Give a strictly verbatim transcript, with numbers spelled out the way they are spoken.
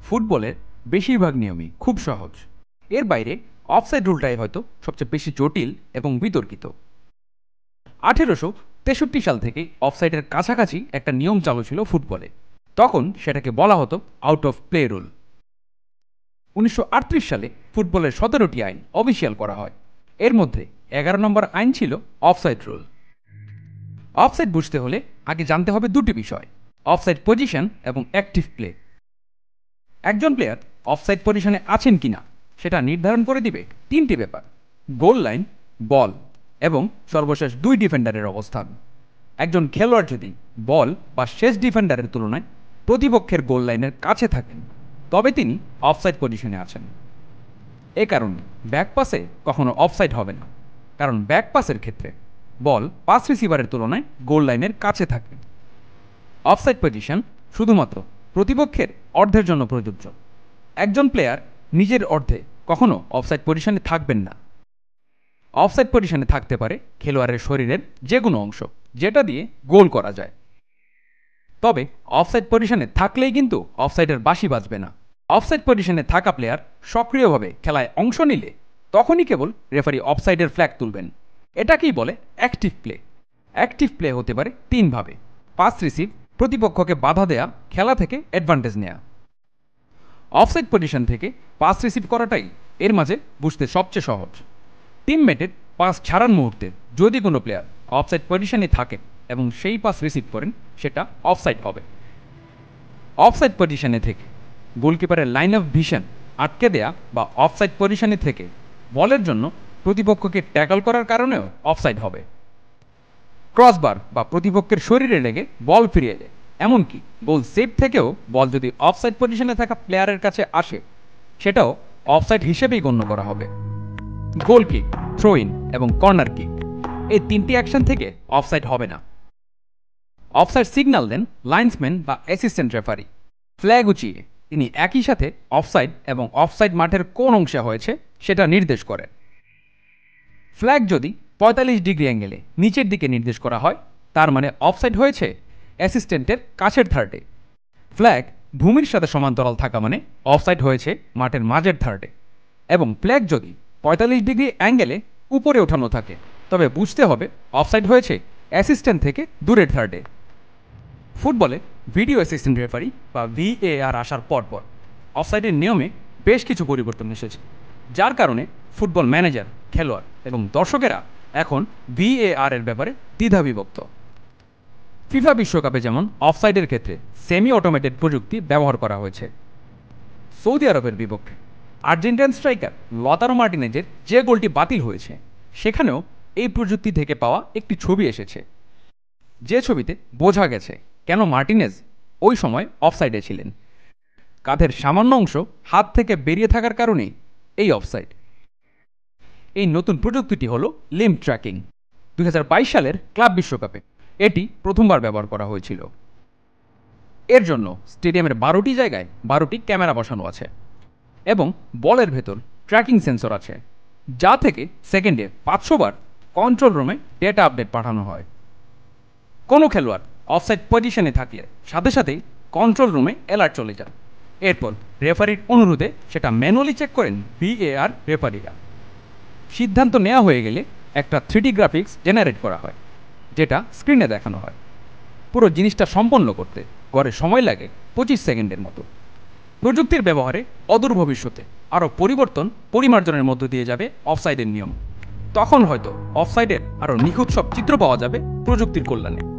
ফুটবলের বেশিরভাগ নিয়মই খুব সহজ। এর বাইরে অফসাইড রুলটাই হয়তো সবচেয়ে বেশি জটিল এবং বিতর্কিত। আঠেরোশো তেষট্টি সাল থেকে অফসাইডের কাছাকাছি একটা নিয়ম চালু ছিল ফুটবলে। তখন সেটাকে বলা হতো আউট অফ প্লে রুল। উনিশশো আটত্রিশ সালে ফুটবলের সতেরোটি আইন অফিসিয়াল করা হয়। এর মধ্যে এগারো নম্বর আইন ছিল অফসাইড রুল। অফসাইড বুঝতে হলে আগে জানতে হবে দুটি বিষয়: অফসাইড পজিশন এবং অ্যাক্টিভ প্লে। একজন প্লেয়ার অফসাইড পজিশনে আছেন কিনা সেটা নির্ধারণ করে দিবে তিনটি ব্যাপার: গোল লাইন, বল এবং সর্বশেষ দুই ডিফেন্ডারের অবস্থান। একজন খেলোয়াড় যদি বল বা শেষ ডিফেন্ডারের তুলনায় প্রতিপক্ষের গোল লাইনের কাছে থাকেন তবে তিনি অফসাইড পজিশনে আছেন। এ কারণে ব্যাক পাসে কখনো অফসাইড হবে না, কারণ ব্যাক পাসের ক্ষেত্রে বল পাস রিসিভারের তুলনায় গোল লাইনের কাছে থাকে। অফসাইড পজিশন শুধুমাত্র প্রতিপক্ষের অর্ধের জন্য প্রযোজ্য। একজন প্লেয়ার নিজের অর্ধে কখনো অফসাইড পজিশনে থাকবেন না। অফসাইড পজিশনে থাকতে পারে খেলোয়াড়ের শরীরের যে কোনো অংশ, যেটা দিয়ে গোল করা যায়। তবে অফসাইড পজিশনে থাকলেই কিন্তু অফসাইডের বাঁশি বাজবে না। অফসাইড পজিশনে থাকা প্লেয়ার সক্রিয়ভাবে খেলায় অংশ নিলে তখনই কেবল রেফারি অফসাইডের ফ্ল্যাগ তুলবেন। এটাকেই বলে অ্যাক্টিভ প্লে। অ্যাক্টিভ প্লে হতে পারে তিনভাবে: পাস রিসিভ, প্রতিপক্ষকে বাধা দেয়া, খেলা থেকে অ্যাডভান্টেজ নেয়া। অফসাইড পজিশন থেকে পাস রিসিভ করাটাই এর মাঝে বুঝতে সবচেয়ে সহজ। টিমমেটের পাস ছাড়ার মুহূর্তে যদি কোনো প্লেয়ার অফসাইড পজিশনে থাকে এবং সেই পাস রিসিভ করেন, সেটা অফসাইড হবে। অফসাইড পজিশনে থেকে গোলকিপারের লাইন অফ ভিশন আটকে দেয়া বা অফসাইড পজিশনে থেকে বলের জন্য প্রতিপক্ষকে ট্যাকল করার কারণেও অফসাইড হবে। ক্রসবার বা প্রতিপক্ষের শরীরে লেগে বল ফিরিয়ে দেয়, এমনকি গোল সেভ থেকেও বল যদি অফসাইড পজিশনে থাকা প্লেয়ারের কাছে আসে, সেটাও অফসাইড হিসেবেই গণ্য করা হবে। গোল কিক, থ্রো ইন এবং কর্নার কিক, এই তিনটি অ্যাকশন থেকে অফসাইড হবে না। অফসাইড সিগন্যাল দেন লাইন্সম্যান বা অ্যাসিস্ট্যান্ট রেফারি। ফ্ল্যাগ উঁচিয়ে তিনি একই সাথে অফসাইড এবং অফসাইড মাঠের কোন অংশে হয়েছে সেটা নির্দেশ করেন। ফ্ল্যাগ যদি পঁয়তাল্লিশ ডিগ্রি অ্যাঙ্গেলে নিচের দিকে নির্দেশ করা হয়, তার মানে অফসাইড হয়েছে অ্যাসিস্ট্যান্টের কাছের থার্ডে। ফ্ল্যাগ ভূমির সাথে সমান্তরাল থাকা মানে অফসাইড হয়েছে মাঠের মাঝের থার্ডে। এবং ফ্ল্যাগ যদি পঁয়তাল্লিশ ডিগ্রি অ্যাঙ্গেলে উপরে ওঠানো থাকে, তবে বুঝতে হবে অফসাইড হয়েছে অ্যাসিস্ট্যান্ট থেকে দূরের থার্ডে। ফুটবলে ভিডিও অ্যাসিস্ট্যান্ট রেফারি বা ভিএআর আসার পরপর অফসাইডের নিয়মে বেশ কিছু পরিবর্তন এসেছে, যার কারণে ফুটবল ম্যানেজার, খেলোয়াড় এবং দর্শকেরা এখন ভিএআর এর ব্যাপারে দ্বিধাবিভক্ত। ফিফা বিশ্বকাপে যেমন অফসাইডের ক্ষেত্রে সেমি অটোমেটেড প্রযুক্তি ব্যবহার করা হয়েছে, সৌদি আরবের বিপক্ষে আর্জেন্টাইন স্ট্রাইকার লতারো মার্টিনেজের যে গোলটি বাতিল হয়েছে, সেখানেও এই প্রযুক্তি থেকে পাওয়া একটি ছবি এসেছে, যে ছবিতে বোঝা গেছে কেন মার্টিনেজ ওই সময় অফসাইডে ছিলেন। কাঁধের সামান্য অংশ হাত থেকে বেরিয়ে থাকার কারণেই এই অফসাইড। এই নতুন প্রযুক্তিটি হল লিম্ব ট্র্যাকিং। দুই হাজার বাইশ সালের ক্লাব বিশ্বকাপে এটি প্রথমবার ব্যবহার করা হয়েছিল। এর জন্য স্টেডিয়ামের বারোটি জায়গায় বারোটি ক্যামেরা বসানো আছে এবং বলের ভেতর ট্র্যাকিং সেন্সর আছে, যা থেকে সেকেন্ডে পাঁচশো বার কন্ট্রোল রুমে ডেটা আপডেট পাঠানো হয়। কোনো খেলোয়াড় অফসাইড পজিশনে থাকলে সাথে সাথেই কন্ট্রোল রুমে অ্যালার্ট চলে যায়। এরপর রেফারির অনুরোধে সেটা ম্যানুয়ালি চেক করেন ভিএআর রেফারিরা। সিদ্ধান্ত নেওয়া হয়ে গেলে একটা থ্রিডি গ্রাফিক্স জেনারেট করা হয়, যেটা স্ক্রিনে দেখানো হয়। পুরো জিনিসটা সম্পন্ন করতে গড়ে সময় লাগে পঁচিশ সেকেন্ডের মতো। প্রযুক্তির ব্যবহারে অদূর ভবিষ্যতে আরও পরিবর্তন পরিমার্জনের মধ্য দিয়ে যাবে অফসাইডের নিয়ম। তখন হয়তো অফসাইডের আরও নিখুঁত সব চিত্র পাওয়া যাবে প্রযুক্তির কল্যাণে।